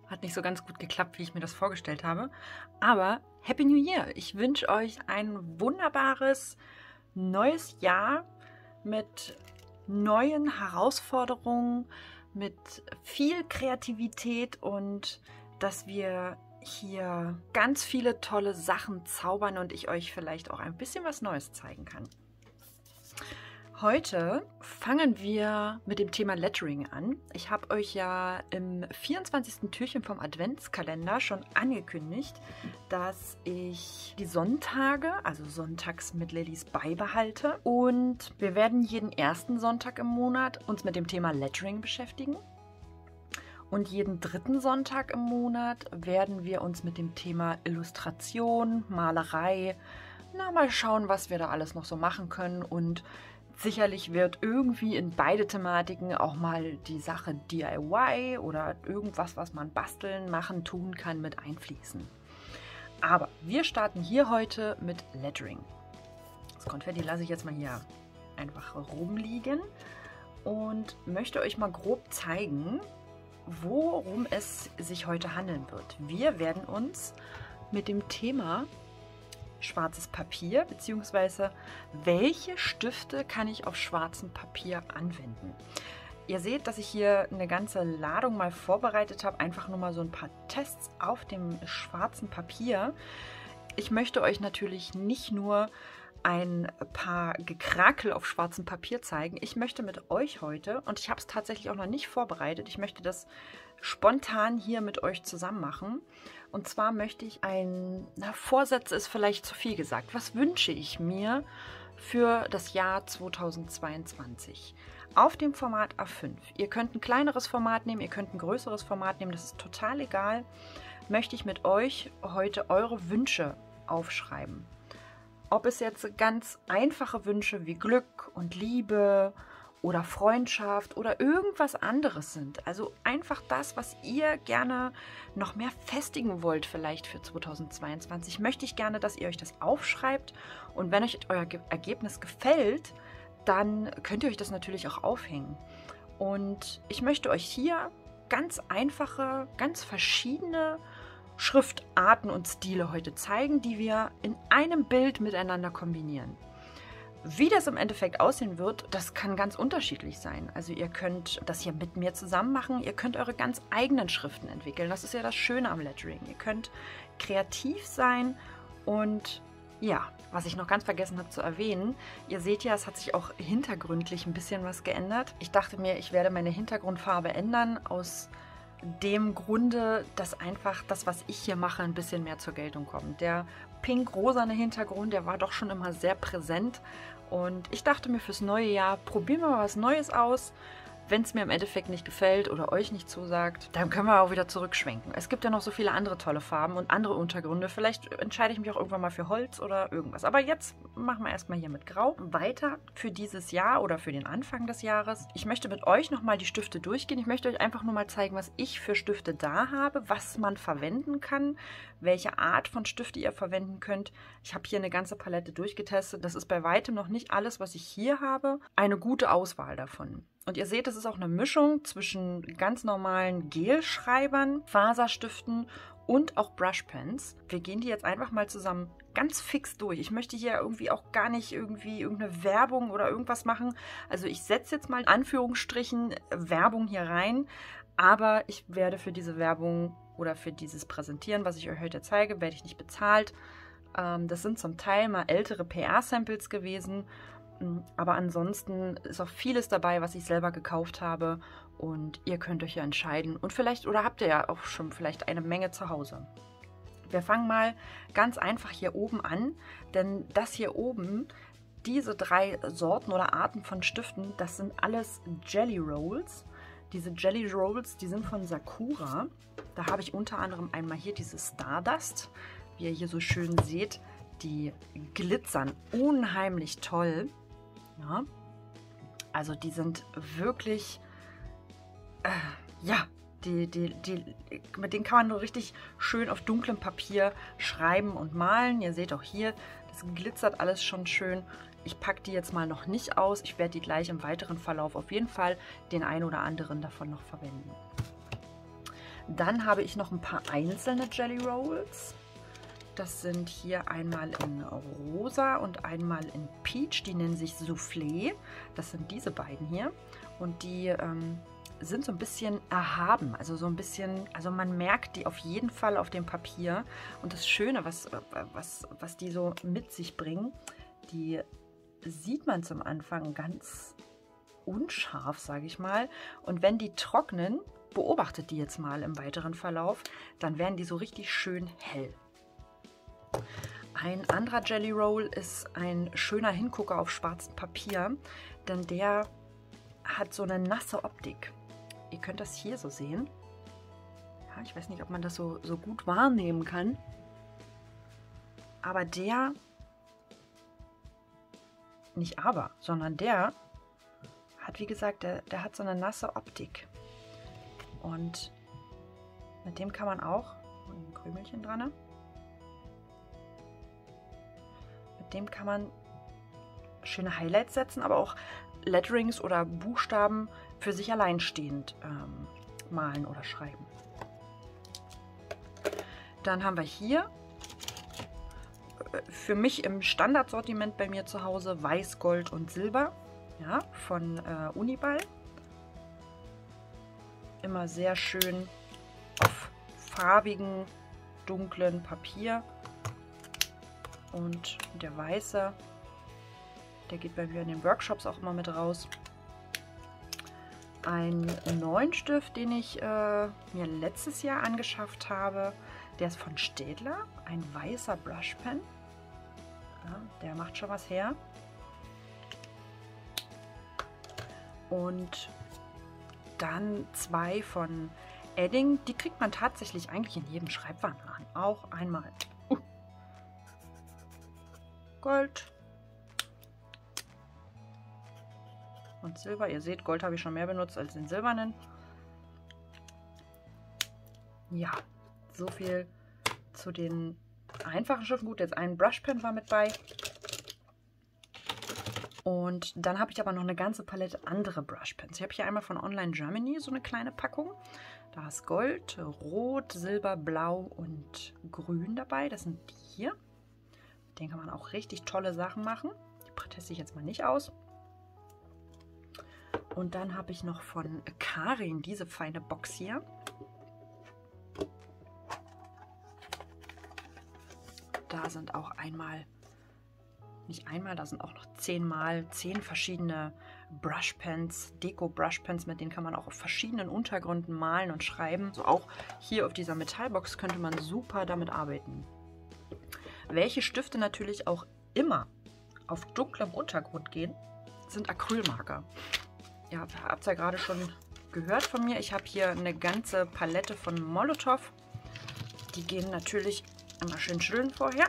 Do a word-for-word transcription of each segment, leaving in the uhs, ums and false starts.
Hat nicht so ganz gut geklappt, wie ich mir das vorgestellt habe. Aber Happy New Year! Ich wünsche euch ein wunderbares neues Jahr mit neuen Herausforderungen, mit viel Kreativität und dass wir hier ganz viele tolle Sachen zaubern und ich euch vielleicht auch ein bisschen was Neues zeigen kann. Heute fangen wir mit dem Thema Lettering an. Ich habe euch ja im vierundzwanzigsten Türchen vom Adventskalender schon angekündigt, dass ich die Sonntage, also sonntags mit Lillys beibehalte. Und wir werden jeden ersten Sonntag im Monat uns mit dem Thema Lettering beschäftigen. Und jeden dritten Sonntag im Monat werden wir uns mit dem Thema Illustration, Malerei, na mal schauen, was wir da alles noch so machen können. Und sicherlich wird irgendwie in beide Thematiken auch mal die Sache D I Y oder irgendwas, was man basteln, machen, tun kann, mit einfließen. Aber wir starten hier heute mit Lettering. Das Konfetti lasse ich jetzt mal hier einfach rumliegen und möchte euch mal grob zeigen, worum es sich heute handeln wird. Wir werden uns mit dem Thema schwarzes Papier bzw. welche Stifte kann ich auf schwarzem Papier anwenden. Ihr seht, dass ich hier eine ganze Ladung mal vorbereitet habe, einfach nur mal so ein paar Tests auf dem schwarzen Papier. Ich möchte euch natürlich nicht nur ein paar Gekrakel auf schwarzem Papier zeigen. Ich möchte mit euch heute, und ich habe es tatsächlich auch noch nicht vorbereitet, ich möchte das spontan hier mit euch zusammen machen. Und zwar möchte ich ein, na, Vorsätze ist vielleicht zu viel gesagt. Was wünsche ich mir für das Jahr zweitausendzweiundzwanzig? Auf dem Format A fünf. Ihr könnt ein kleineres Format nehmen, ihr könnt ein größeres Format nehmen, das ist total egal. Möchte ich mit euch heute eure Wünsche aufschreiben. Ob es jetzt ganz einfache Wünsche wie Glück und Liebe oder Freundschaft oder irgendwas anderes sind. Also einfach das, was ihr gerne noch mehr festigen wollt vielleicht für zweitausendzweiundzwanzig, möchte ich gerne, dass ihr euch das aufschreibt. Und wenn euch euer Ergebnis gefällt, dann könnt ihr euch das natürlich auch aufhängen. Und ich möchte euch hier ganz einfache, ganz verschiedene Schriftarten und Stile heute zeigen, die wir in einem Bild miteinander kombinieren. Wie das im Endeffekt aussehen wird, das kann ganz unterschiedlich sein. Also ihr könnt das hier mit mir zusammen machen, ihr könnt eure ganz eigenen Schriften entwickeln. Das ist ja das Schöne am Lettering. Ihr könnt kreativ sein und ja, was ich noch ganz vergessen habe zu erwähnen, ihr seht ja, es hat sich auch hintergründlich ein bisschen was geändert. Ich dachte mir, ich werde meine Hintergrundfarbe ändern aus dem Grunde, dass einfach das, was ich hier mache, ein bisschen mehr zur Geltung kommt. Der pink-rosane Hintergrund, der war doch schon immer sehr präsent und ich dachte mir, fürs neue Jahr probieren wir mal was Neues aus. Wenn es mir im Endeffekt nicht gefällt oder euch nicht zusagt, dann können wir auch wieder zurückschwenken. Es gibt ja noch so viele andere tolle Farben und andere Untergründe. Vielleicht entscheide ich mich auch irgendwann mal für Holz oder irgendwas. Aber jetzt machen wir erstmal hier mit Grau. Weiter für dieses Jahr oder für den Anfang des Jahres. Ich möchte mit euch nochmal die Stifte durchgehen. Ich möchte euch einfach nur mal zeigen, was ich für Stifte da habe, was man verwenden kann, welche Art von Stifte ihr verwenden könnt. Ich habe hier eine ganze Palette durchgetestet. Das ist bei weitem noch nicht alles, was ich hier habe. Eine gute Auswahl davon. Und ihr seht, es ist auch eine Mischung zwischen ganz normalen Gelschreibern, Faserstiften und auch Brushpens. Wir gehen die jetzt einfach mal zusammen ganz fix durch. Ich möchte hier irgendwie auch gar nicht irgendwie irgendeine Werbung oder irgendwas machen. Also ich setze jetzt mal in Anführungsstrichen Werbung hier rein, aber ich werde für diese Werbung oder für dieses Präsentieren, was ich euch heute zeige, werde ich nicht bezahlt. Das sind zum Teil mal ältere P R-Samples gewesen. Aber ansonsten ist auch vieles dabei, was ich selber gekauft habe und ihr könnt euch ja entscheiden. Und vielleicht, oder habt ihr ja auch schon vielleicht eine Menge zu Hause. Wir fangen mal ganz einfach hier oben an, denn das hier oben, diese drei Sorten oder Arten von Stiften, das sind alles Jelly Rolls. Diese Jelly Rolls, die sind von Sakura. Da habe ich unter anderem einmal hier diese Stardust, wie ihr hier so schön seht. Die glitzern unheimlich toll. Ja, also die sind wirklich, äh, ja, die, die, die, mit denen kann man nur richtig schön auf dunklem Papier schreiben und malen. Ihr seht auch hier, das glitzert alles schon schön. Ich packe die jetzt mal noch nicht aus. Ich werde die gleich im weiteren Verlauf auf jeden Fall den einen oder anderen davon noch verwenden. Dann habe ich noch ein paar einzelne Jelly Rolls. Das sind hier einmal in Rosa und einmal in Peach. Die nennen sich Soufflé. Das sind diese beiden hier. Und die ähm, sind so ein bisschen erhaben. Also so ein bisschen, also man merkt die auf jeden Fall auf dem Papier. Und das Schöne, was, was, was die so mit sich bringen, die sieht man zum Anfang ganz unscharf, sage ich mal. Und wenn die trocknen, beobachtet die jetzt mal im weiteren Verlauf, dann werden die so richtig schön hell. Ein anderer Jelly Roll ist ein schöner Hingucker auf schwarzem Papier, denn der hat so eine nasse Optik. Ihr könnt das hier so sehen. Ja, ich weiß nicht, ob man das so, so gut wahrnehmen kann. Aber der, nicht aber, sondern der hat, wie gesagt, der, der hat so eine nasse Optik. Und mit dem kann man auch, ein Krümelchen dran, ne? Mit dem kann man schöne Highlights setzen, aber auch Letterings oder Buchstaben für sich alleinstehend ähm, malen oder schreiben. Dann haben wir hier für mich im Standardsortiment bei mir zu Hause Weiß, Gold und Silber, ja, von äh, Uniball. Immer sehr schön auf farbigen, dunklen Papier. Und der weiße, der geht bei mir in den Workshops auch immer mit raus. Ein neuen Stift, den ich äh, mir letztes Jahr angeschafft habe, der ist von Staedtler, ein weißer Brushpen. Ja, der macht schon was her. Und dann zwei von Edding, die kriegt man tatsächlich eigentlich in jedem Schreibwarenladen. Auch einmal uh, Gold und Silber. Ihr seht, Gold habe ich schon mehr benutzt als den silbernen. Ja, so viel zu den einfachen Schriften. Gut, jetzt ein Brushpen war mit bei. Und dann habe ich aber noch eine ganze Palette andere Brushpens. Ich habe hier einmal von Online Germany so eine kleine Packung. Da ist Gold, Rot, Silber, Blau und Grün dabei. Das sind die hier. Mit denen kann man auch richtig tolle Sachen machen. Die teste ich jetzt mal nicht aus. Und dann habe ich noch von Karin diese feine Box hier. Da sind auch einmal, nicht einmal, da sind auch noch zehnmal, zehn verschiedene Brushpens, Deko-Brushpens, mit denen kann man auch auf verschiedenen Untergründen malen und schreiben. So auch hier auf dieser Metallbox könnte man super damit arbeiten. Welche Stifte natürlich auch immer auf dunklem Untergrund gehen, sind Acrylmarker. Ihr habt es ja gerade schon gehört von mir. Ich habe hier eine ganze Palette von Molotow. Die gehen natürlich immer schön schütteln vorher.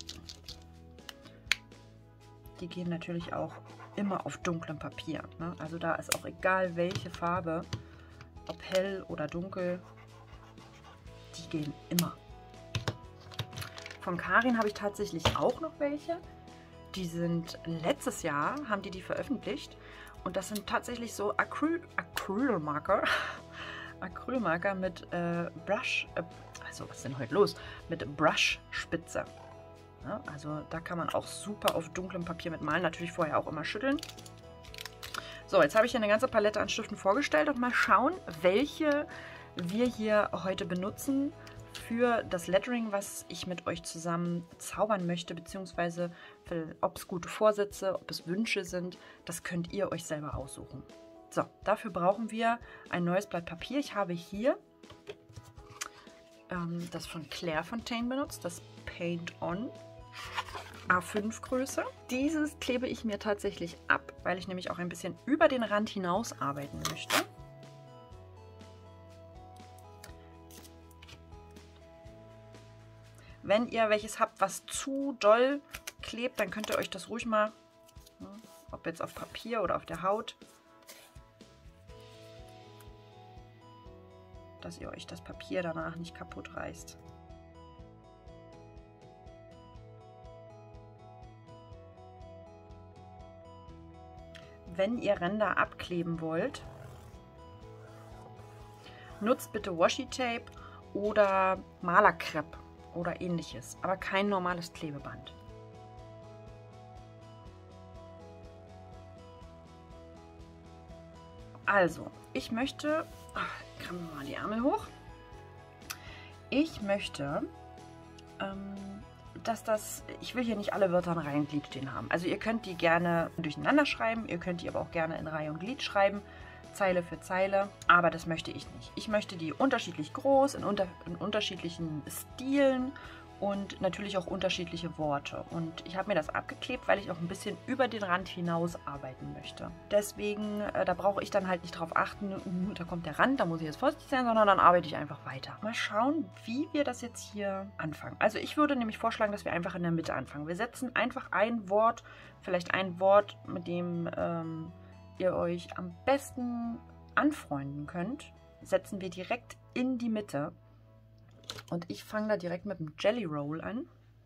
Die gehen natürlich auch immer auf dunklem Papier. Ne? Also da ist auch egal, welche Farbe, ob hell oder dunkel, die gehen immer. Von Karin habe ich tatsächlich auch noch welche. Die sind letztes Jahr, haben die die veröffentlicht. Und das sind tatsächlich so Acryl, Acrylmarker. Acrylmarker mit äh, Brush, äh, also was ist denn heute los? Mit Brushspitze. Ja, also da kann man auch super auf dunklem Papier mit malen. Natürlich vorher auch immer schütteln. So, jetzt habe ich hier eine ganze Palette an Stiften vorgestellt und mal schauen, welche wir hier heute benutzen für das Lettering, was ich mit euch zusammen zaubern möchte, beziehungsweise ob es gute Vorsätze, ob es Wünsche sind, das könnt ihr euch selber aussuchen. So, dafür brauchen wir ein neues Blatt Papier. Ich habe hier ähm, das von Clairefontaine benutzt, das Paint On A fünf Größe. Dieses klebe ich mir tatsächlich ab, weil ich nämlich auch ein bisschen über den Rand hinaus arbeiten möchte. Wenn ihr welches habt, was zu doll klebt, dann könnt ihr euch das ruhig mal, ob jetzt auf Papier oder auf der Haut, dass ihr euch das Papier danach nicht kaputt reißt. Wenn ihr Ränder abkleben wollt, Nutzt bitte Washi-Tape oder Malerkrepp oder ähnliches, aber kein normales Klebeband. Also, ich möchte, krempeln wir mal die Ärmel hoch. Ich möchte, ähm, dass das, ich will hier nicht alle Wörter in Reihe und Glied stehen haben. Also ihr könnt die gerne durcheinander schreiben, ihr könnt die aber auch gerne in Reihe und Glied schreiben, Zeile für Zeile, aber das möchte ich nicht. Ich möchte die unterschiedlich groß, in, unter, in unterschiedlichen Stilen und natürlich auch unterschiedliche Worte. Und ich habe mir das abgeklebt, weil ich auch ein bisschen über den Rand hinaus arbeiten möchte. Deswegen, äh, da brauche ich dann halt nicht drauf achten, uh, da kommt der Rand, da muss ich jetzt vorsichtig sein, sondern dann arbeite ich einfach weiter. Mal schauen, wie wir das jetzt hier anfangen. Also ich würde nämlich vorschlagen, dass wir einfach in der Mitte anfangen. Wir setzen einfach ein Wort, vielleicht ein Wort, mit dem ähm, ihr euch am besten anfreunden könnt, setzen wir direkt in die Mitte. Und ich fange da direkt mit dem Jelly Roll an.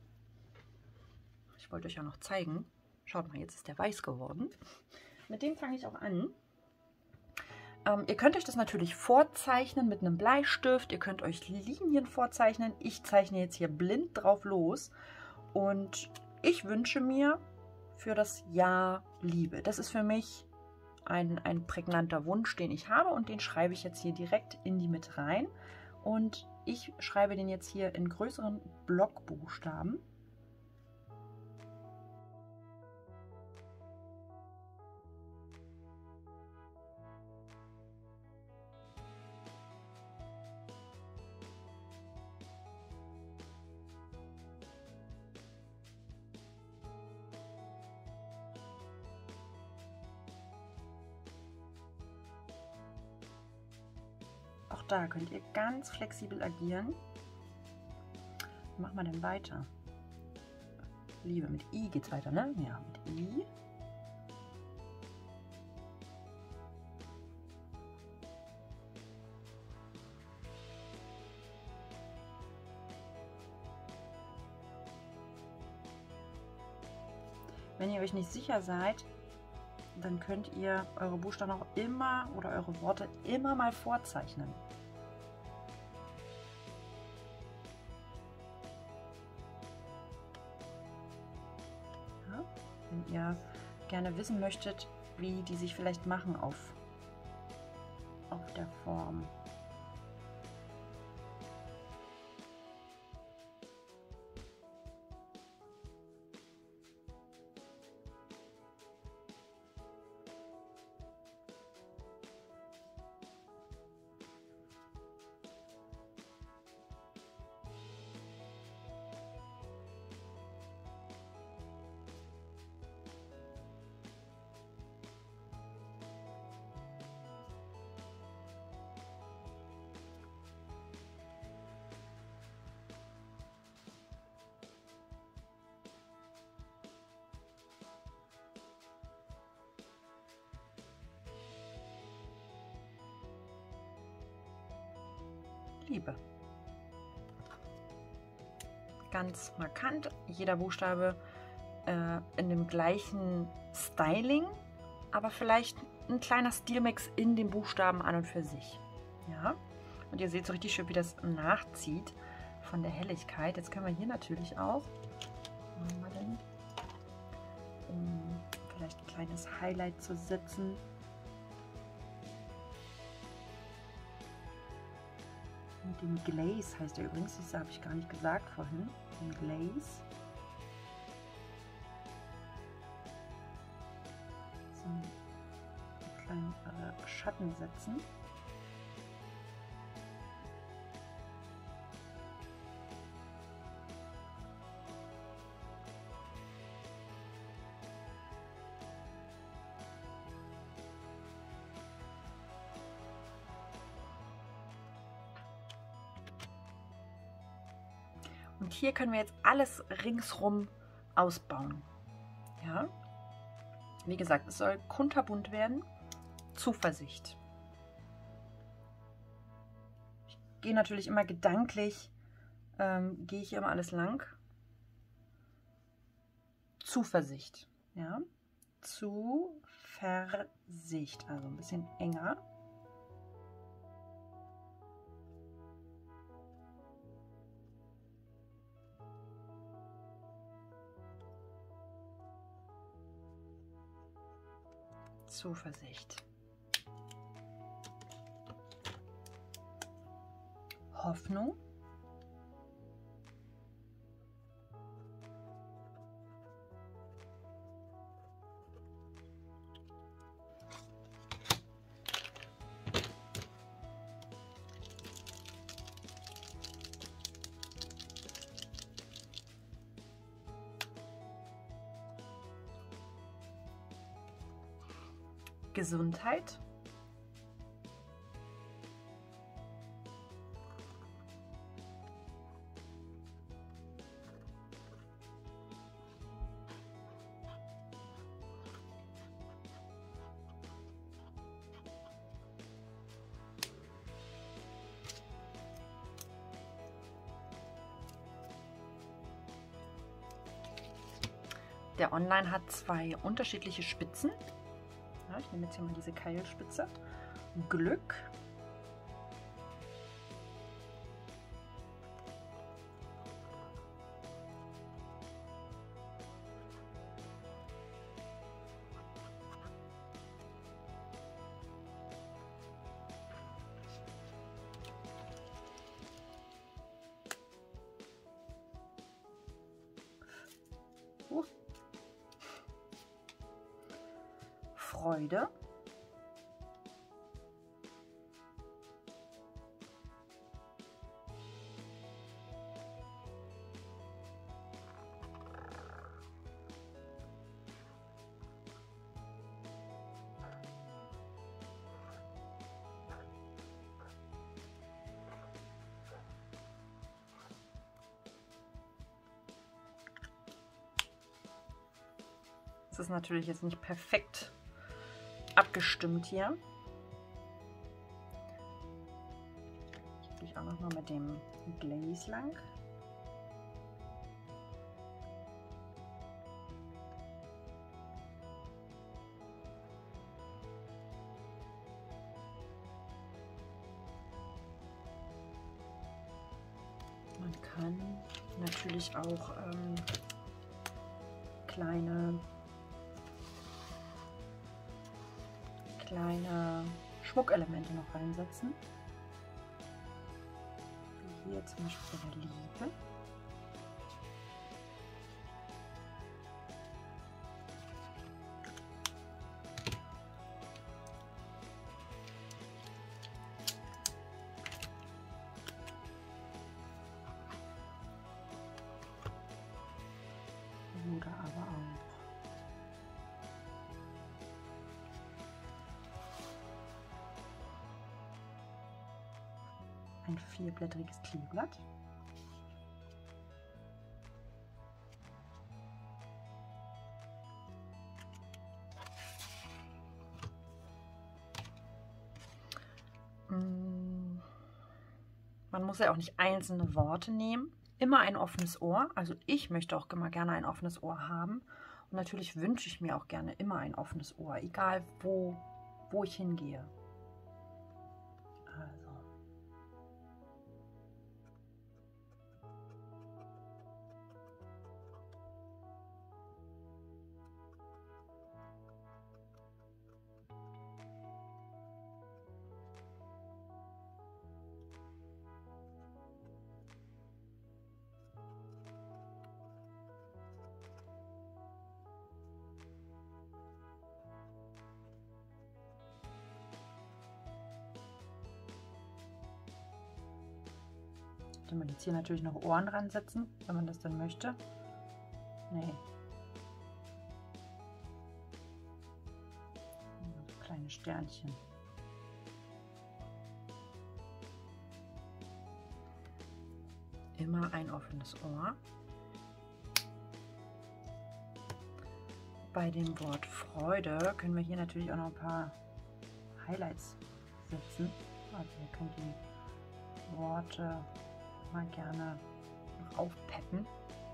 Ich wollte euch ja noch zeigen. Schaut mal, jetzt ist der weiß geworden. Mit dem fange ich auch an. Ähm, ihr könnt euch das natürlich vorzeichnen mit einem Bleistift. Ihr könnt euch Linien vorzeichnen. Ich zeichne jetzt hier blind drauf los. Und ich wünsche mir für das Jahr Liebe. Das ist für mich ein, ein prägnanter Wunsch, den ich habe. Und den schreibe ich jetzt hier direkt in die Mitte rein. Und ich schreibe den jetzt hier in größeren Blockbuchstaben. Auch da könnt ihr ganz flexibel agieren. Was machen wir denn weiter? Liebe, mit I geht's weiter, ne? Ja, mit I. Wenn ihr euch nicht sicher seid, dann könnt ihr eure Buchstaben auch immer oder eure Worte immer mal vorzeichnen. Ja, wenn ihr gerne wissen möchtet, wie die sich vielleicht machen auf, auf der Form. Liebe. Ganz markant, jeder Buchstabe äh, in dem gleichen Styling, aber vielleicht ein kleiner Stilmix in den Buchstaben an und für sich. Ja, und ihr seht so richtig schön, wie das nachzieht von der Helligkeit. Jetzt können wir hier natürlich auch, was machen wir denn, um vielleicht ein kleines Highlight zu setzen, mit dem Glaze heißt er übrigens, das habe ich gar nicht gesagt vorhin, dem Glaze. So, einen kleinen äh, Schatten setzen. Und hier können wir jetzt alles ringsrum ausbauen. Ja, wie gesagt, es soll kunterbunt werden. Zuversicht. Ich gehe natürlich immer gedanklich, ähm, gehe ich hier immer alles lang. Zuversicht. Ja, Zuversicht, also ein bisschen enger. Zuversicht, Hoffnung, Gesundheit, der Online hat zwei unterschiedliche Spitzen. Ja, ich nehme jetzt hier mal diese Keilspitze. Glück. Uh. Freude. Das ist natürlich jetzt nicht perfekt abgestimmt hier. Ich gehe auch noch mal mit dem Glaze lang. Man kann natürlich auch ähm, kleine kleine Schmuckelemente noch reinsetzen. Wie hier zum Beispiel bei der Liebe. Oder aber auch ein vierblättriges Kleeblatt. Man muss ja auch nicht einzelne Worte nehmen. Immer ein offenes Ohr. Also ich möchte auch immer gerne ein offenes Ohr haben. Und natürlich wünsche ich mir auch gerne immer ein offenes Ohr, egal wo, wo ich hingehe. Also. Kann man jetzt hier natürlich noch Ohren dran setzen, wenn man das dann möchte. Nee. So kleine Sternchen. Immer ein offenes Ohr. Bei dem Wort Freude können wir hier natürlich auch noch ein paar Highlights setzen. Also ihr könnt die Worte mal gerne noch aufpeppen.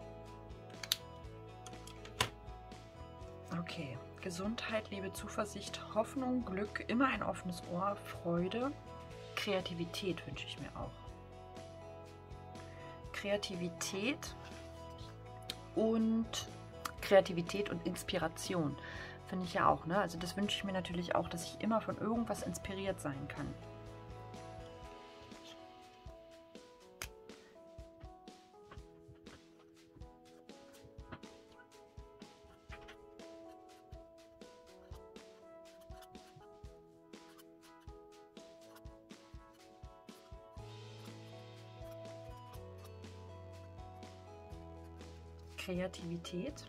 Okay, Gesundheit, Liebe, Zuversicht, Hoffnung, Glück, immer ein offenes Ohr, Freude, Kreativität wünsche ich mir auch. Kreativität und Kreativität und Inspiration. Finde ich ja auch, ne? Also das wünsche ich mir natürlich auch, dass ich immer von irgendwas inspiriert sein kann. Kreativität.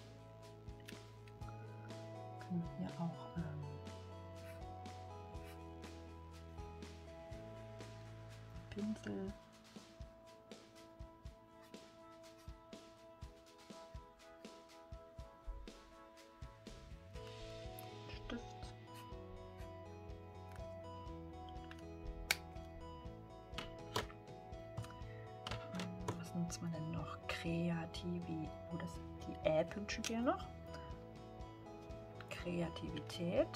Können wir hier auch ähm, Pinsel. Stift. Was nutzt man denn noch? Kreativität. Oh, das, die Ä wünschen wir noch. Kreativität.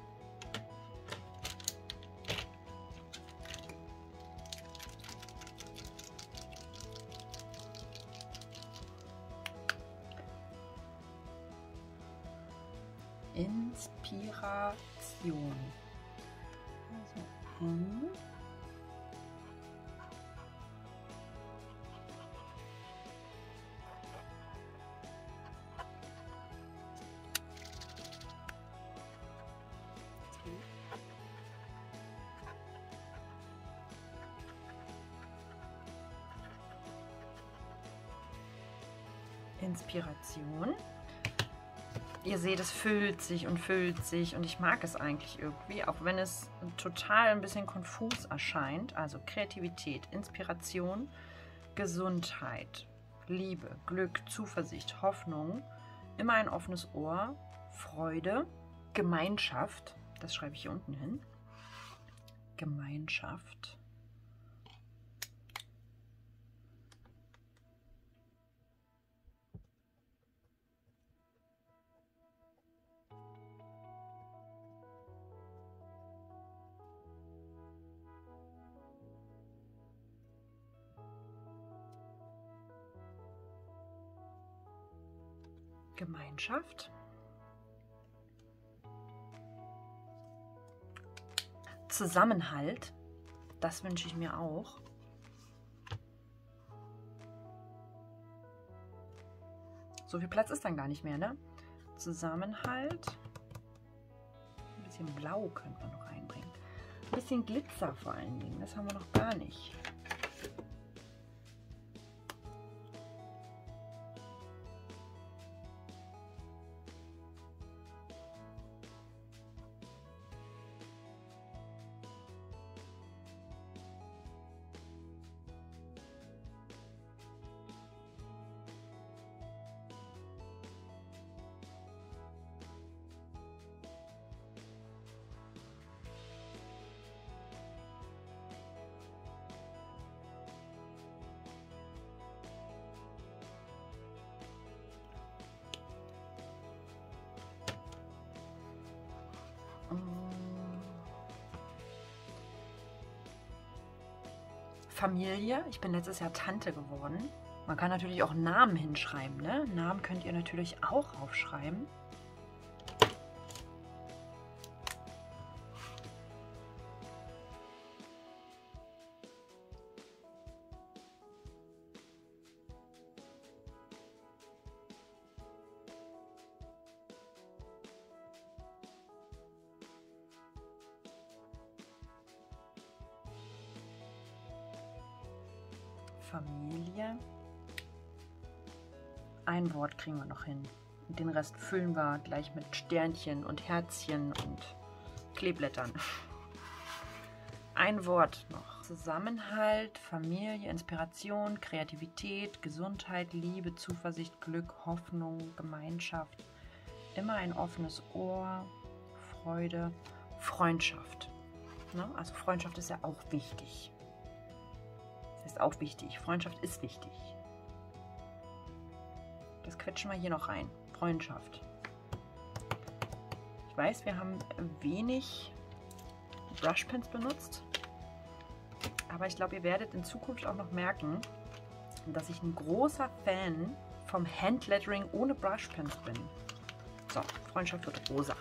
Inspiration. Also, hm. Inspiration. Ihr seht, es füllt sich und füllt sich und ich mag es eigentlich irgendwie, auch wenn es total ein bisschen konfus erscheint. Also Kreativität, Inspiration, Gesundheit, Liebe, Glück, Zuversicht, Hoffnung, immer ein offenes Ohr, Freude, Gemeinschaft, das schreibe ich hier unten hin, Gemeinschaft. Gemeinschaft. Zusammenhalt. Das wünsche ich mir auch. So viel Platz ist dann gar nicht mehr, ne? Zusammenhalt. Ein bisschen Blau könnte man noch reinbringen. Ein bisschen Glitzer vor allen Dingen. Das haben wir noch gar nicht. Familie. Ich bin letztes Jahr Tante geworden. Man kann natürlich auch Namen hinschreiben, ne? Namen könnt ihr natürlich auch aufschreiben. Familie. Ein Wort kriegen wir noch hin. Und den Rest füllen wir gleich mit Sternchen und Herzchen und Kleeblättern. Ein Wort noch. Zusammenhalt, Familie, Inspiration, Kreativität, Gesundheit, Liebe, Zuversicht, Glück, Hoffnung, Gemeinschaft. Immer ein offenes Ohr, Freude, Freundschaft. Ne? Also Freundschaft ist ja auch wichtig. Ist auch wichtig. Freundschaft ist wichtig. Das quetschen wir hier noch rein. Freundschaft. Ich weiß, wir haben wenig Brushpens benutzt. Aber ich glaube, ihr werdet in Zukunft auch noch merken, dass ich ein großer Fan vom Handlettering ohne Brushpens bin. So, Freundschaft wird rosa.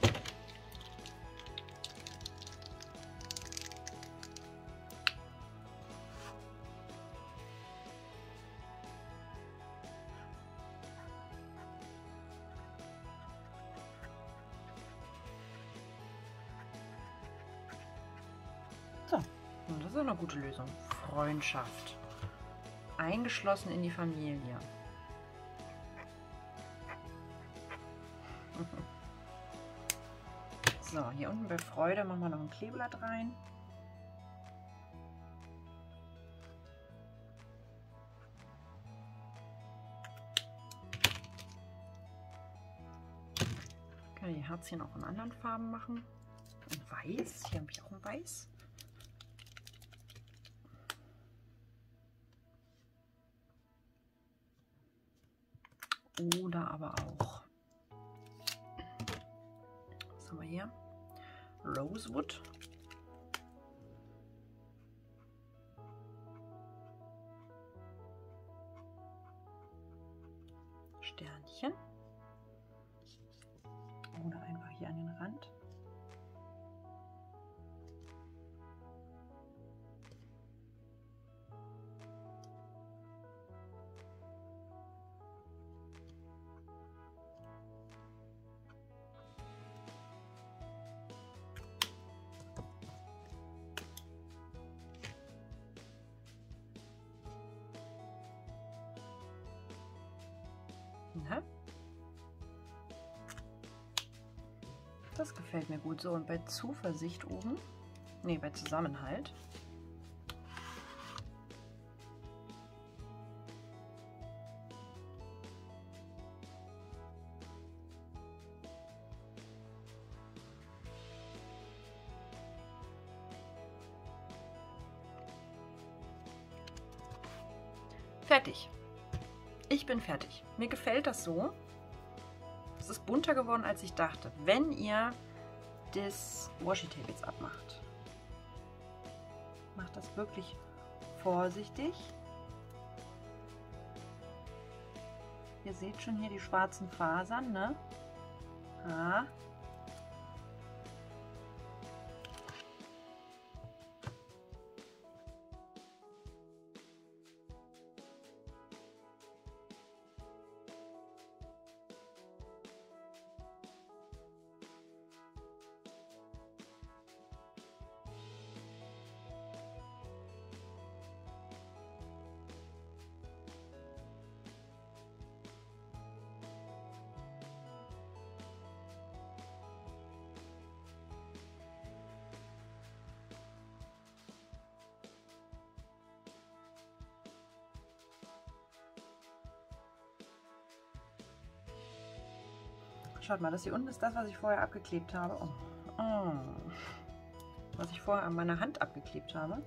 So, und das ist eine gute Lösung. Freundschaft. Eingeschlossen in die Familie. So, hier unten bei Freude machen wir noch ein Kleeblatt rein. Können wir die Herzchen auch in anderen Farben machen. In Weiß. Hier habe ich auch ein Weiß. Oder aber auch. Was haben wir hier? Rosewood. Sternchen. Oder einfach hier an den Rand. Na? Das gefällt mir gut. So, und bei Zuversicht oben, nee, bei Zusammenhalt, fertig. Ich bin fertig. Mir gefällt das so. Es ist bunter geworden, als ich dachte. Wenn ihr das Washi-Tape jetzt abmacht, macht das wirklich vorsichtig. Ihr seht schon hier die schwarzen Fasern, ne? Ah. Schaut mal, das hier unten ist das, was ich vorher abgeklebt habe. Oh. Oh. Was ich vorher an meiner Hand abgeklebt habe.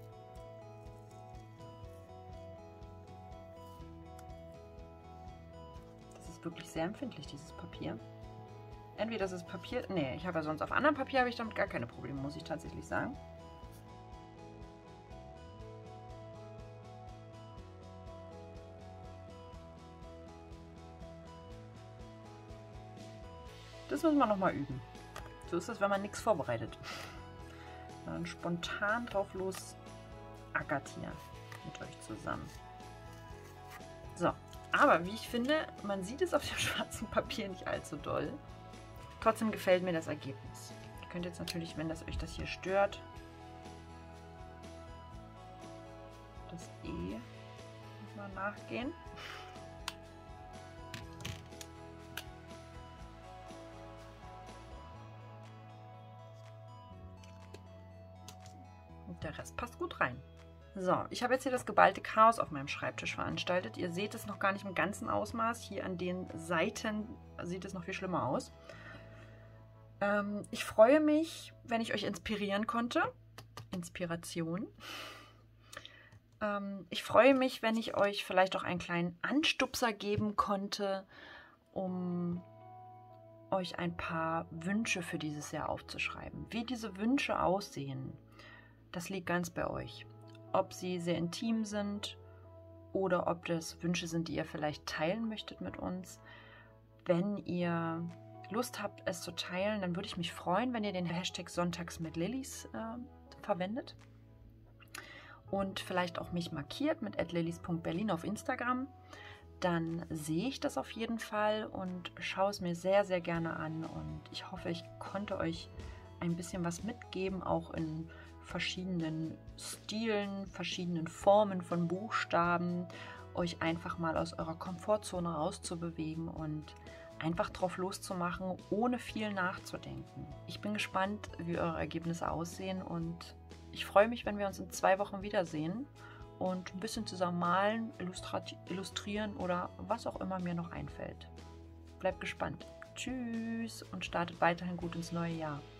Das ist wirklich sehr empfindlich, dieses Papier. Entweder das ist Papier... Nee, ich habe ja sonst auf anderem Papier habe ich damit gar keine Probleme, muss ich tatsächlich sagen. Das müssen wir noch mal üben. So ist es, wenn man nichts vorbereitet. Dann spontan drauf los ackert hier mit euch zusammen. So, aber wie ich finde, man sieht es auf dem schwarzen Papier nicht allzu doll. Trotzdem gefällt mir das Ergebnis. Ihr könnt jetzt natürlich, wenn das euch das hier stört, das E mal nachgehen. Der Rest passt gut rein. So, ich habe jetzt hier das geballte Chaos auf meinem Schreibtisch veranstaltet. Ihr seht es noch gar nicht im ganzen Ausmaß. Hier an den Seiten sieht es noch viel schlimmer aus. Ähm, ich freue mich, wenn ich euch inspirieren konnte. Inspiration. Ähm, ich freue mich, wenn ich euch vielleicht auch einen kleinen Anstupser geben konnte, um euch ein paar Wünsche für dieses Jahr aufzuschreiben. Wie diese Wünsche aussehen, das liegt ganz bei euch. Ob sie sehr intim sind oder ob das Wünsche sind, die ihr vielleicht teilen möchtet mit uns. Wenn ihr Lust habt, es zu teilen, dann würde ich mich freuen, wenn ihr den Hashtag Sonntags mit Lillis äh, verwendet und vielleicht auch mich markiert mit at lillis punkt berlin auf Instagram. Dann sehe ich das auf jeden Fall und schaue es mir sehr, sehr gerne an. Und ich hoffe, ich konnte euch ein bisschen was mitgeben, auch in verschiedenen Stilen, verschiedenen Formen von Buchstaben, euch einfach mal aus eurer Komfortzone rauszubewegen und einfach drauf loszumachen, ohne viel nachzudenken. Ich bin gespannt, wie eure Ergebnisse aussehen und ich freue mich, wenn wir uns in zwei Wochen wiedersehen und ein bisschen zusammen malen, illustrieren oder was auch immer mir noch einfällt. Bleibt gespannt. Tschüss und startet weiterhin gut ins neue Jahr.